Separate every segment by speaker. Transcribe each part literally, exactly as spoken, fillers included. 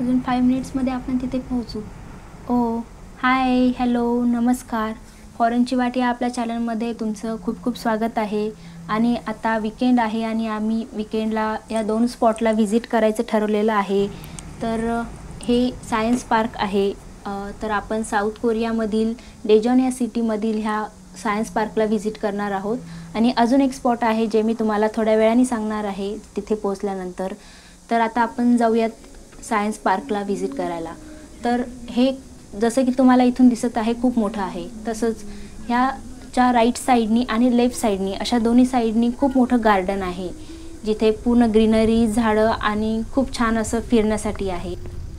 Speaker 1: अजून फाईव्ह मिनिट्समध्ये आपण तिथे पोहोचू. ओ हाय, हॅलो, नमस्कार. फॉरेनची वाट या आपल्या चॅनलमध्ये तुमचं खूप खूप स्वागत आहे. आणि आता विकेंड आहे आणि आम्ही विकेंडला या दोन स्पॉटला व्हिजिट करायचं ठरवलेलं आहे. तर हे सायन्स पार्क आहे. तर आपण साऊथ कोरियामधील डेजॉन या सिटीमधील ह्या सायन्स पार्कला व्हिजिट करणार आहोत. आणि अजून एक स्पॉट आहे जे मी तुम्हाला थोड्या वेळाने सांगणार आहे तिथे पोहोचल्यानंतर. तर आता आपण जाऊयात सायन्स पार्कला व्हिजिट करायला. तर हे जसं की तुम्हाला इथून दिसत आहे खूप मोठं आहे. तसंच ह्याच्या राईट साईडनी आणि लेफ्ट साईडनी अशा दोन्ही साईडनी खूप मोठं गार्डन आहे, जिथे पूर्ण ग्रीनरी, झाडं आणि खूप छान असं फिरण्यासाठी आहे.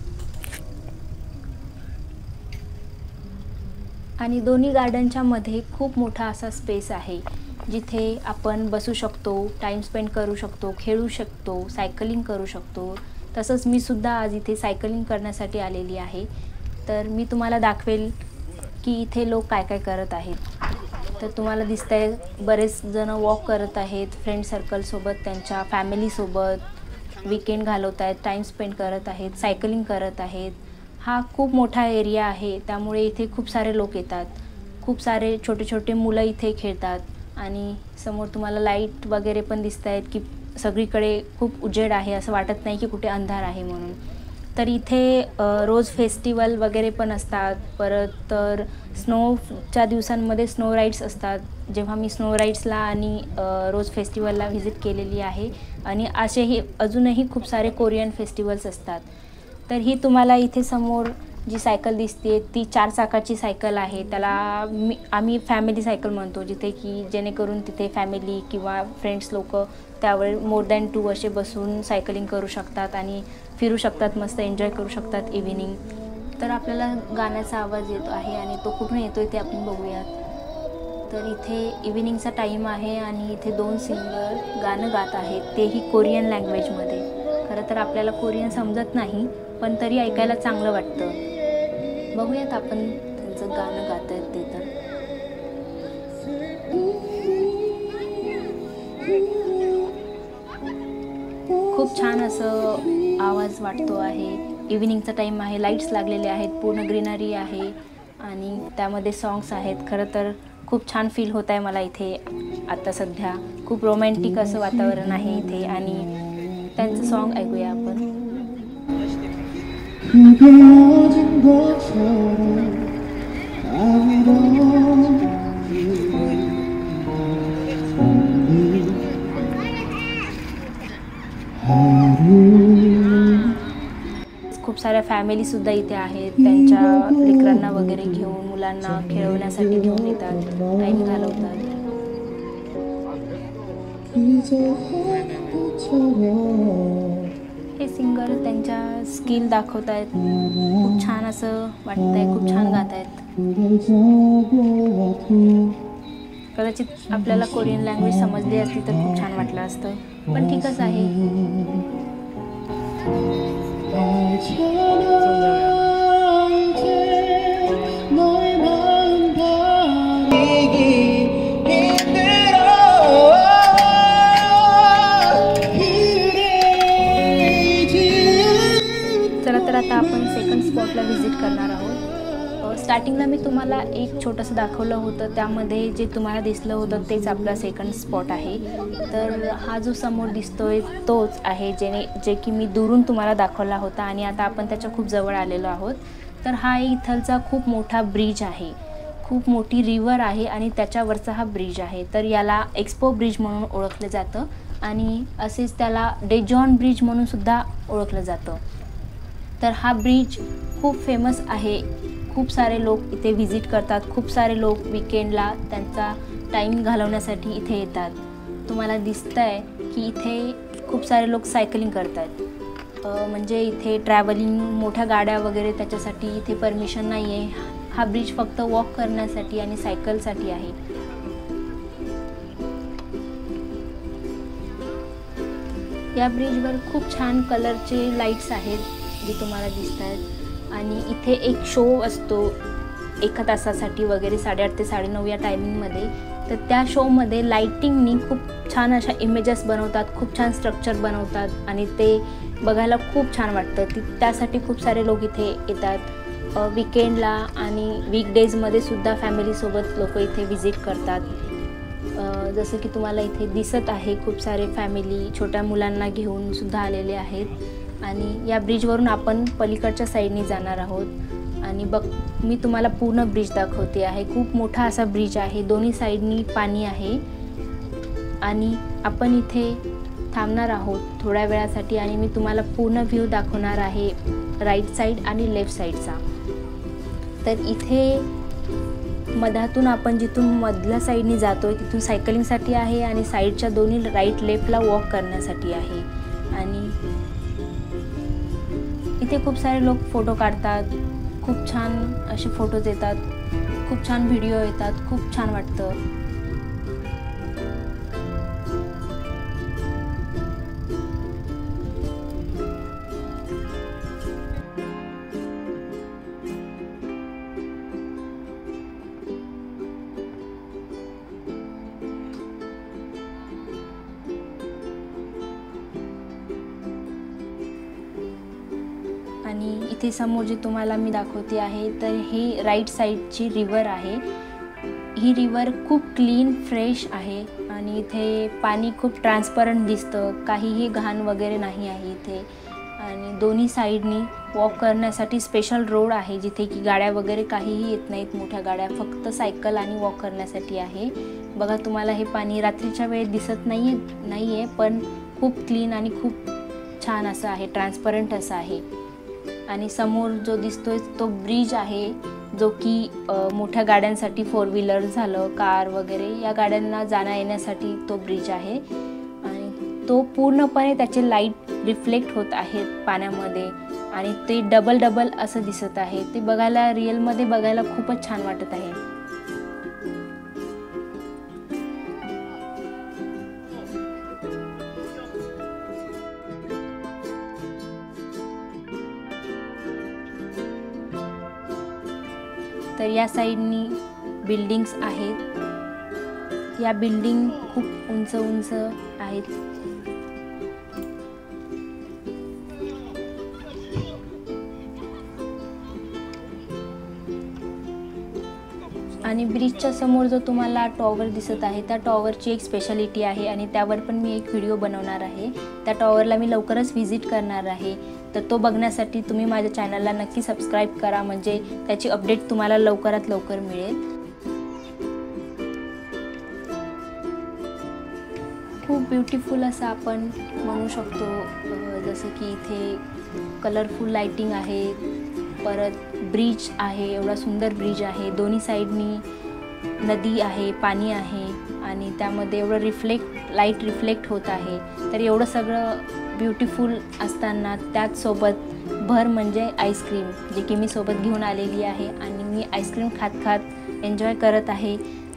Speaker 1: आणि दोन्ही गार्डनच्या मध्ये खूप मोठा असा स्पेस आहे, जिथे आपण बसू शकतो, टाईम स्पेंड करू शकतो, खेळू शकतो, सायकलिंग करू शकतो. तसंच मी सुद्धा आज इथे सायकलिंग करण्यासाठी आलेली आहे. तर मी तुम्हाला दाखवेल की इथे लोक काय काय करत आहेत. तर तुम्हाला दिसतंय बरेच जण वॉक करत आहेत, फ्रेंड सर्कलसोबत, त्यांच्या फॅमिलीसोबत विकेंड घालवत आहेत, टाईम स्पेंड करत आहेत, सायकलिंग करत आहेत. हा खूप मोठा एरिया आहे, त्यामुळे इथे खूप सारे लोक येतात. खूप सारे छोटे छोटे मुलं इथे खेळतात. आणि समोर तुम्हाला लाईट वगैरे पण दिसत आहेत की सगळीकडे खूप उजेड आहे, असं वाटत नाही की कुठे अंधार आहे म्हणून. तर इथे रोज फेस्टिवल वगैरे पण असतात. परत तर स्नोच्या दिवसांमध्ये स्नो राईड्स असतात. जेव्हा मी स्नो राईड्सला आणि रोज फेस्टिवलला व्हिजिट केलेली आहे. आणि असेही अजूनही खूप सारे कोरियन फेस्टिवल्स असतात. तर ही तुम्हाला इथे समोर जी सायकल दिसते ती चार चाकाची सायकल आहे. त्याला मी आम्ही फॅमिली सायकल म्हणतो, जिथे की जेणेकरून तिथे फॅमिली किंवा फ्रेंड्स लोक त्यावर मोर दॅन टू असे बसून सायकलिंग करू शकतात आणि फिरू शकतात, मस्त एन्जॉय करू शकतात इव्हिनिंग. तर आपल्याला गाण्याचा आवाज येतो आहे आणि तो कुठून येतो आहे ते आपण बघूयात. तर इथे इव्हिनिंगचा टाईम आहे आणि इथे दोन सिंगर गाणं गात आहेत, तेही कोरियन लँग्वेजमध्ये. खरं तर आपल्याला कोरियन समजत नाही, पण तरी ऐकायला चांगलं वाटतं. बघूयात आपण त्यांचं गाणं गात आहेत ते. तर खूप छान असं आवाज वाटतो आहे. इव्हिनिंगचा टाईम आहे, लाईट्स लागलेले आहेत, पूर्ण ग्रीनरी आहे आणि त्यामध्ये सॉंग्स आहेत. खरं तर खूप छान फील होत आहे मला इथे आता सध्या. खूप रोमॅन्टिक असं वातावरण आहे इथे. आणि त्यांचं सॉन्ग ऐकूया आपण. खूप साऱ्या फॅमिली सुद्धा इथे आहेत. त्यांच्या लेकरांना वगैरे घेऊन, मुलांना खेळवण्यासाठी घेऊन येतात, टाईम घालवतात. हे सिंगर त्यांच्या स्किल दाखवत आहेत. खूप छान असं वाटतंय, खूप छान गात आहेत. कदाचित आपल्याला कोरियन लँग्वेज समजली असती तर खूप छान वाटलं असतं, पण ठीकच आहे. चला तर आता आपण सेकंड स्पॉटला व्हिजिट करणार आहोत. स्टार्टिंगला मी तुम्हाला एक छोटंसं दाखवलं होतं, त्यामध्ये जे तुम्हाला दिसलं होतं तेच आपला सेकंड स्पॉट आहे. तर हा जो समोर दिसतोय तोच आहे, जेणे जे की मी दुरून तुम्हाला दाखवला होता आणि आता आपण त्याच्या खूप जवळ आलेलो आहोत. तर हा इथलचा खूप मोठा ब्रिज आहे, खूप मोठी रिव्हर आहे आणि त्याच्यावरचा हा ब्रिज आहे. तर याला एक्सपो ब्रिज म्हणून ओळखलं जातं आणि असेच त्याला डेजॉन ब्रिज म्हणून सुद्धा ओळखलं जातं. तर हा ब्रिज खूप फेमस आहे. खूप सारे लोक इथे व्हिजिट करतात. खूप सारे लोक विकेंडला त्यांचा टाईम घालवण्यासाठी इथे येतात. तुम्हाला दिसतं आहे की इथे खूप सारे लोक सायकलिंग करत आहेत. म्हणजे इथे ट्रॅव्हलिंग, मोठ्या गाड्या वगैरे त्याच्यासाठी इथे परमिशन नाही आहे. हा ब्रिज फक्त वॉक करण्यासाठी आणि सायकलसाठी आहे. या ब्रिजवर खूप छान कलरचे लाईट्स आहेत, जे तुम्हाला दिसत आहेत. आणि इथे एक शो असतो एका तासासाठी वगैरे, साडेआठ ते साडेनऊ या टायमिंगमध्ये. तर त्या शोमध्ये लाईटिंगनी खूप छान अशा इमेजेस बनवतात, खूप छान स्ट्रक्चर बनवतात आणि ते बघायला खूप छान वाटतं. ती त्यासाठी खूप सारे लोक इथे येतात वीकेंडला आणि वीकडेजमध्ये सुद्धा फॅमिलीसोबत लोक इथे व्हिजिट करतात. जसं की तुम्हाला इथे दिसत आहे खूप सारे फॅमिली छोट्या मुलांना घेऊन सुद्धा आलेले आहेत आणि या ब्रिजवरून आपण पलीकडच्या साईडनी जाणार आहोत. आणि बघ मी तुम्हाला पूर्ण ब्रिज दाखवते आहे. खूप मोठा असा ब्रिज आहे, दोन्ही साईडनी पाणी आहे आणि आपण इथे थांबणार आहोत थोड्या वेळासाठी आणि मी तुम्हाला पूर्ण व्ह्यू दाखवणार आहे राईट साईड आणि लेफ्ट साईडचा. तर इथे मधातून आपण जिथून मधल्या साईडनी जातोय तिथून सायकलिंगसाठी आहे आणि साईडच्या दोन्ही राईट लेफ्टला वॉक करण्यासाठी आहे. आणि इथे खूप सारे लोक फोटो काढतात, खूप छान असे फोटोज येतात, खूप छान व्हिडिओ येतात, खूप छान वाटतं. आणि इथे समोर जे तुम्हाला मी दाखवते आहे तर ही राईट साईडची रिव्हर आहे. ही रिव्हर खूप क्लीन फ्रेश आहे आणि इथे पाणी खूप ट्रान्सपरंट दिसतं, काहीही घाण वगैरे नाही आहे इथे. आणि दोन्ही साईडनी वॉक करण्यासाठी स्पेशल रोड आहे जिथे की गाड्या वगैरे काहीही येत नाहीत, मोठ्या गाड्या, फक्त सायकल आणि वॉक करण्यासाठी आहे. बघा तुम्हाला हे पाणी रात्रीच्या वेळेत दिसत नाही नाही आहे पण खूप क्लीन आणि खूप छान असं आहे, ट्रान्सपरंट असं आहे. आणि समोर जो दिसतोय तो ब्रिज आहे जो की मोठ्या गाड्यांसाठी फोर व्हीलर झालं, कार वगैरे या गाड्यांना जाण्या येण्यासाठी तो ब्रिज आहे. आणि तो पूर्णपणे त्याचे लाईट रिफ्लेक्ट होत आहेत पाण्यामध्ये आणि ते डबल डबल असं दिसत आहे. ते बघायला रिअलमध्ये बघायला खूपच छान वाटत आहे. तर या साईडनी बिल्डिंग्स आहेत. या बिल्डिंग खूप उंच उंच आहेत. आणि ब्रिजच्या समोर जो तुम्हाला टॉवर दिसत आहे त्या टॉवरची एक स्पेशालिटी आहे आणि त्यावर पण मी एक व्हिडिओ बनवणार आहे. त्या टॉवरला मी लवकरच व्हिजिट करणार आहे. तर तो बघण्यासाठी तुम्ही माझ्या चॅनलला नक्की सबस्क्राईब करा, म्हणजे त्याची अपडेट तुम्हाला लवकरात लवकर मिळेल. खूप ब्युटिफुल असं आपण म्हणू शकतो. जसं की इथे कलरफुल लाइटिंग आहे, परत ब्रिज आहे, एवढा सुंदर ब्रिज आहे, दोन्ही साईडनी नदी आहे, पाणी आहे आणि त्यामध्ये एवढं रिफ्लेक्ट लाईट रिफ्लेक्ट होत आहे. तर एवढं सगळं ब्युटिफुल असताना त्याच सोबत भर म्हणजे आईस्क्रीम जे की मी सोबत घेऊन आलेली आहे आणि मी आईस्क्रीम खात खात एन्जॉय करत आहे.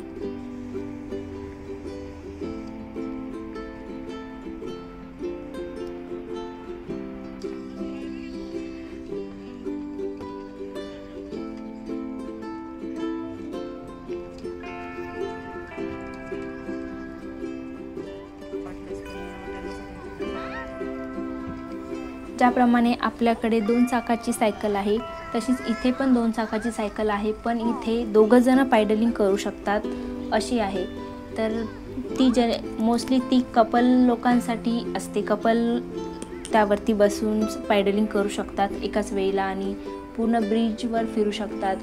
Speaker 1: ज्याप्रमाणे आपल्याकडे दोन चाकाची सायकल आहे तशीच इथे पण दोन चाकाची सायकल आहे, पण इथे दोघं जण पायडलिंग करू शकतात अशी आहे. तर ती जे मोस्टली ती कपल लोकांसाठी असते. कपल त्यावरती बसून पायडलिंग करू शकतात एकाच वेळेला आणि पूर्ण ब्रिजवर फिरू शकतात.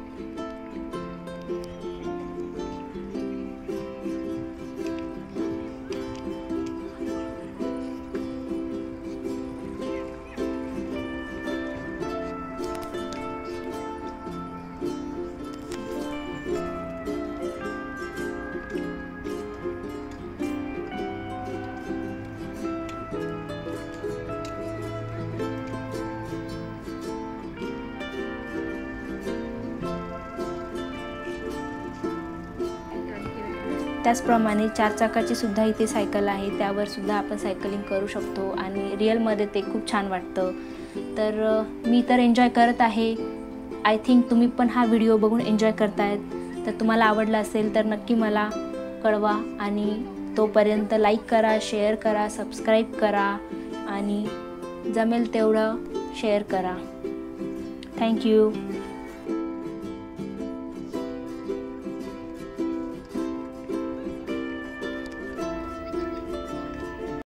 Speaker 1: त्याचप्रमाणे चार चाकाची सुद्धा इथे सायकल आहे, त्यावर सुद्धा आपण सायकलिंग करू शकतो आणि रिअलमध्ये ते खूप छान वाटतं. तर मी तर एन्जॉय करत आहे. आय थिंक तुम्ही पण हा व्हिडिओ बघून एन्जॉय करतायत. तर तुम्हाला आवडला असेल तर नक्की मला कळवा आणि तोपर्यंत लाईक करा, शेअर करा, सबस्क्राईब करा आणि जमेल तेवढं शेअर करा. थँक्यू.